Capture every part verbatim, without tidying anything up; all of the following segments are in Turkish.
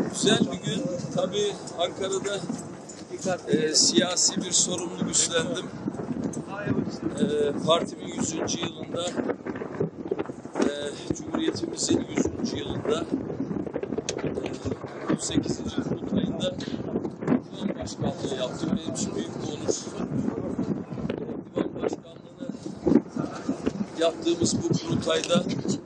Güzel bir gün. Tabii Ankara'da e, siyasi bir sorumluluk üstlendim. E, partimin yüzüncü yılında, e, Cumhuriyetimizin yüzüncü yılında, e, sekizinci kurultayında divan başkanlığı yaptım. Benim için büyük bir onur. E, divan başkanlığını yaptığımız bu kurultayda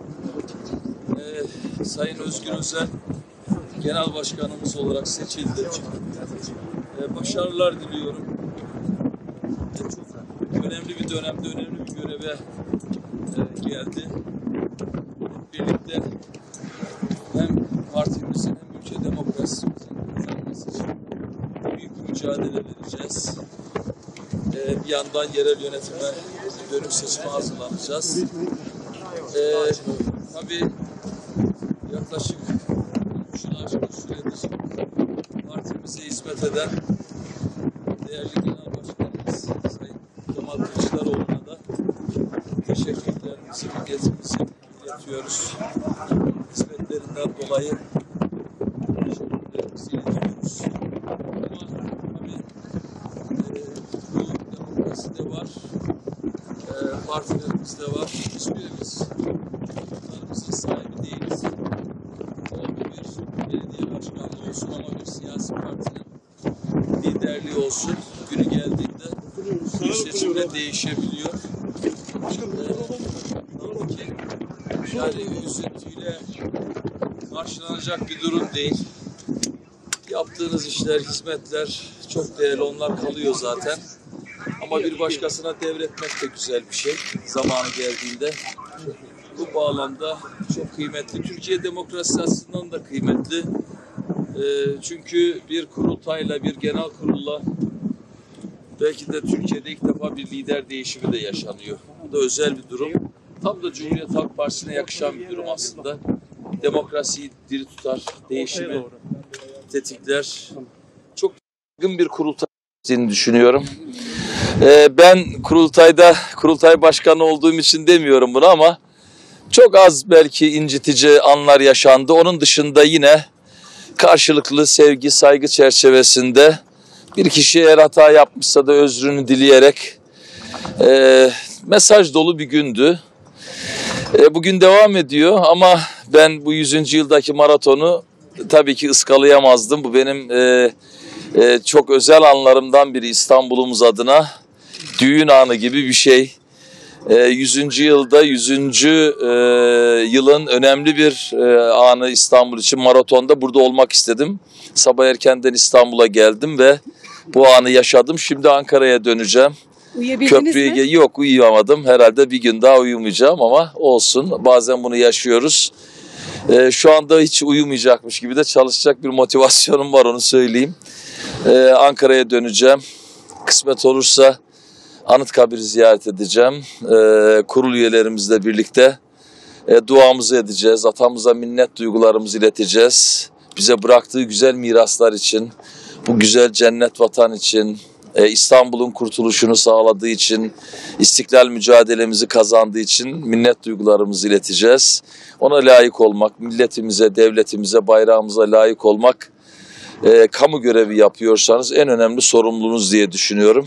e, Sayın Özgür Özel Genel Başkanımız olarak seçildi. Ee, başarılar diliyorum. Ee, çok önemli bir dönemde önemli bir göreve e, geldi. Hep birlikte hem partimizin hem ülke demokrasimizin kazanması için büyük bir mücadele vereceğiz. Ee, bir yandan yerel yönetime dönük seçime hazırlanacağız. Ee, tabii yaklaşık üç yıl aşkın süredir partimize hizmet eden değerli Genel Başkanımız Sayın Kemal Kılıçdaroğlu'na da teşekkürlerimizi, milletimizi iletiyoruz. Hizmetlerinden dolayı teşekkürlerimizi iletiyoruz. Ama tabii e, bu demokrasi de var, e, partilerimiz de var. Hiçbirimiz çocuklarımızın sahibi değiliz. Belediye başkanlığı olsun ama bir siyasi partinin liderliği olsun. Günü geldiğinde bir seçimle değişebiliyor. Ee, ki, yani üzüntüyle karşılanacak bir durum değil. Yaptığınız işler, hizmetler çok değerli. Onlar kalıyor zaten. Ama bir başkasına devretmek de güzel bir şey. Zamanı geldiğinde. Bu bağlamda çok kıymetli. Türkiye demokrasi açısından da kıymetli. E, çünkü bir kurultayla, bir genel kurulla belki de Türkiye'de ilk defa bir lider değişimi de yaşanıyor. Bu da özel bir durum. Tam da Cumhuriyet Halk Partisi'ne yakışan bir durum aslında. Demokrasiyi diri tutar, değişimi tetikler. Çok yaygın bir kurultay olduğunu düşünüyorum. E, ben kurultayda, kurultay başkanı olduğum için demiyorum bunu ama çok az belki incitici anlar yaşandı. Onun dışında yine karşılıklı sevgi, saygı çerçevesinde bir kişi eğer hata yapmışsa da özrünü dileyerek e, mesaj dolu bir gündü. E, bugün devam ediyor ama ben bu yüzüncü yıldaki maratonu tabii ki ıskalayamazdım. Bu benim e, e, çok özel anlarımdan biri İstanbul'umuz adına. Düğün anı gibi bir şey. yüzüncü yılda yüzüncü E, yılın önemli bir e, anı İstanbul için maratonda burada olmak istedim. Sabah erkenden İstanbul'a geldim ve bu anı yaşadım. Şimdi Ankara'ya döneceğim. Uyuyabildiniz Köprüye mi? Yok, uyuyamadım. Herhalde bir gün daha uyumayacağım ama olsun. Bazen bunu yaşıyoruz. E, şu anda hiç uyumayacakmış gibi de çalışacak bir motivasyonum var, onu söyleyeyim. E, Ankara'ya döneceğim. Kısmet olursa Anıtkabir'i ziyaret edeceğim. Ee, kurul üyelerimizle birlikte e, duamızı edeceğiz. Atamıza minnet duygularımızı ileteceğiz. Bize bıraktığı güzel miraslar için, bu güzel cennet vatan için, e, İstanbul'un kurtuluşunu sağladığı için, istiklal mücadelemizi kazandığı için minnet duygularımızı ileteceğiz. Ona layık olmak, milletimize, devletimize, bayrağımıza layık olmak, e, kamu görevi yapıyorsanız en önemli sorumluluğunuz diye düşünüyorum.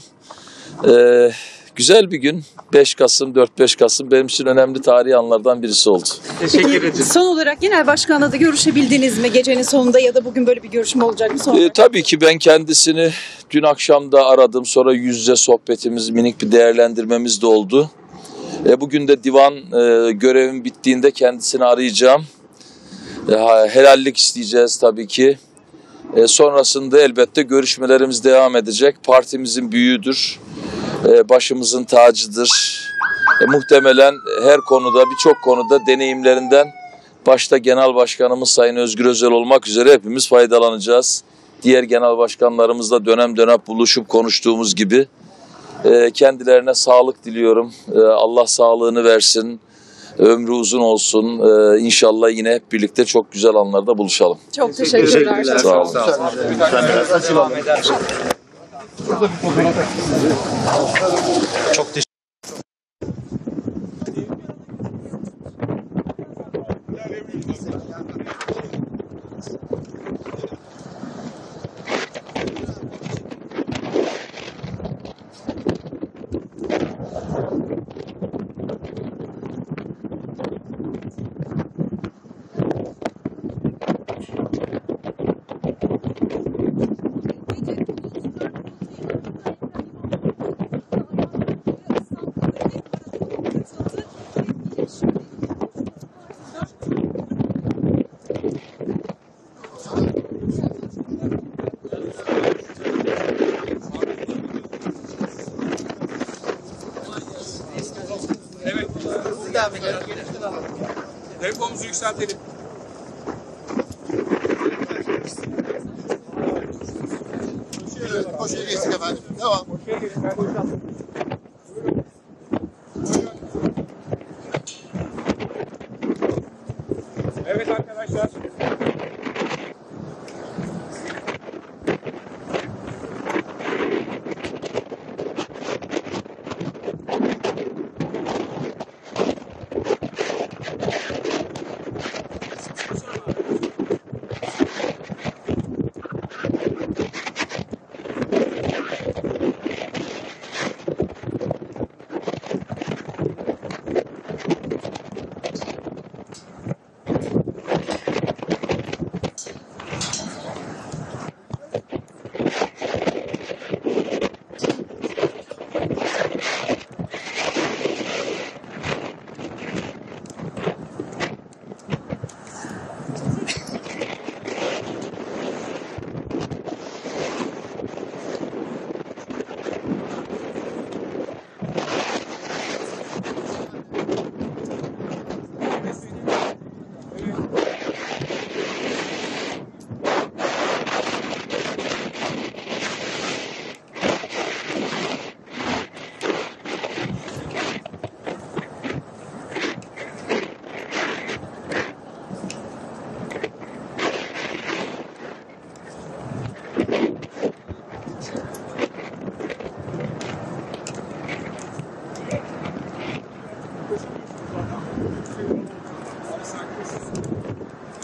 Ee, güzel bir gün. beş Kasım, dört beş Kasım benim için önemli tarihi anlardan birisi oldu. Teşekkür ederim. Son olarak genel başkanla da görüşebildiniz mi? Gecenin sonunda ya da bugün böyle bir görüşme olacak mı? Son Ee, tabii ki ben kendisini dün akşam da aradım. Sonra yüz yüze sohbetimiz, minik bir değerlendirmemiz de oldu. Ee, bugün de divan e, görevim bittiğinde kendisini arayacağım. E, helallik isteyeceğiz tabii ki. E, sonrasında elbette görüşmelerimiz devam edecek. Partimizin büyüğüdür. Başımızın tacıdır. E, muhtemelen her konuda, birçok konuda deneyimlerinden başta Genel Başkanımız Sayın Özgür Özel olmak üzere hepimiz faydalanacağız. Diğer genel başkanlarımızla dönem dönem buluşup konuştuğumuz gibi e, kendilerine sağlık diliyorum. E, Allah sağlığını versin, ömrü uzun olsun. E, İnşallah yine hep birlikte çok güzel anlarda buluşalım. Çok teşekkürler. teşekkürler. Sağ olun. Çok teşekkür ederim. Tempomuzu yükseltelim. Koşuya geçtik efendim. Devam. Koşuya gelin. Ben boşaltın. Evet arkadaşlar.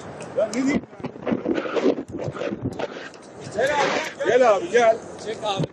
Gel abi gel. Çek abi.